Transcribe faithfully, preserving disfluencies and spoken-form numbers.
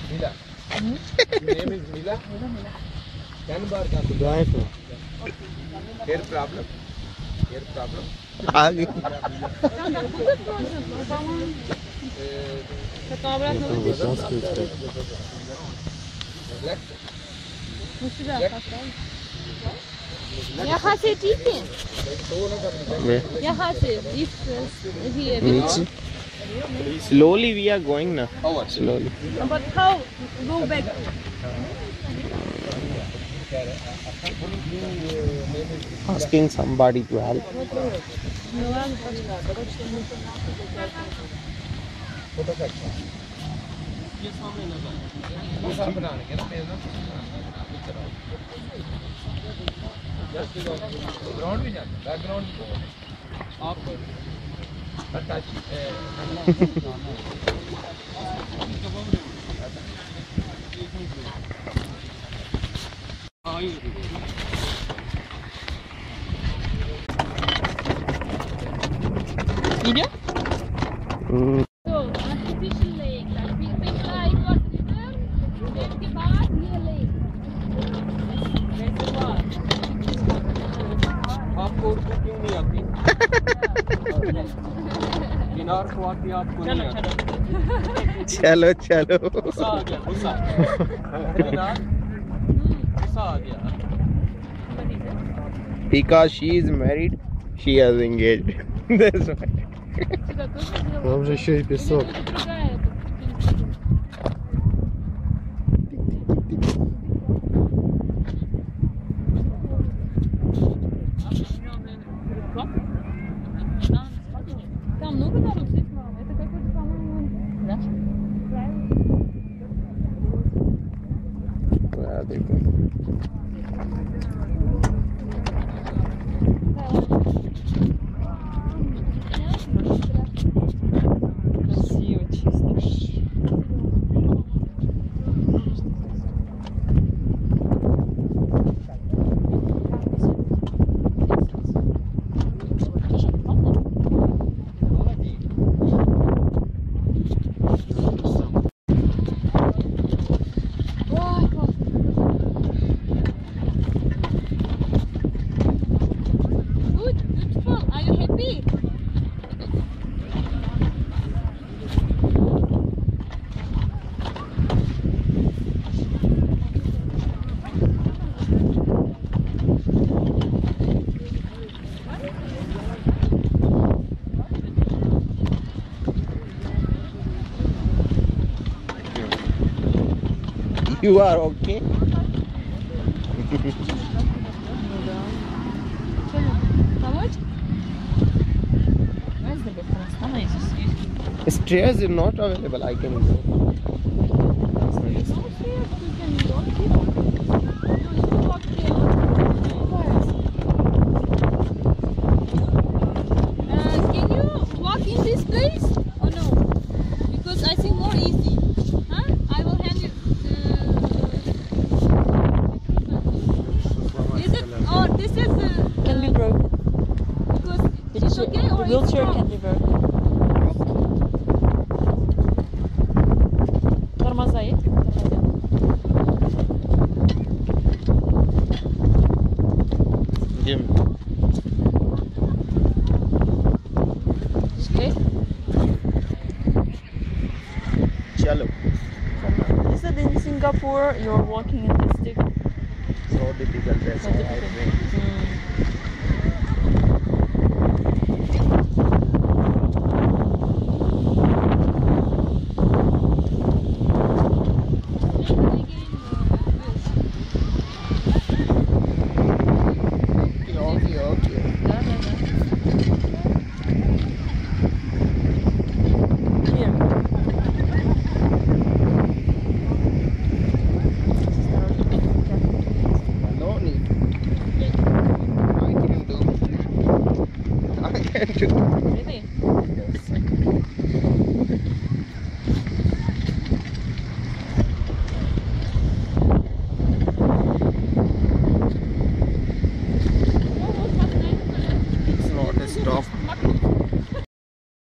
Mila. Your name is Mila? Ten bar ka hair problem? Hair problem? आगे यहाँ से ठीक है यहाँ से इस नीचे slowly we are going now slowly but how go back asking somebody to help Background भी जाता background आप touch video mm. so artificial lake like big picture it was river then the bar near lake reservoir आपको उर्दू क्यों नहीं आती किनार को आती आपको नहीं आती चलो चलो गुस्सा आ गया गुस्सा किनार गुस्सा आ गया because she is married she has engaged that's why Там же еще и песок. Там много народу здесь, мама. Это какой-то, по-моему, да? Yeah, देखो Красиво, чисто. Good, beautiful. Are you happy? you are okay Помочь? Where's the difference? Oh, it's just used. stairs is not available I can go It's not fair. You can walk here. You need to walk here. Uh, can you walk in this place or no? Because I think more easy. Huh? I will hand you. Uh, is it? Oh, this is. Uh, Can be broken. because it's okay or The wheelchair it's can wrong? be broken. Тормоза есть? Jim Okay. chalo You said in Singapore you're walking in this stick. so difficult that's So why I difficult. think Mm.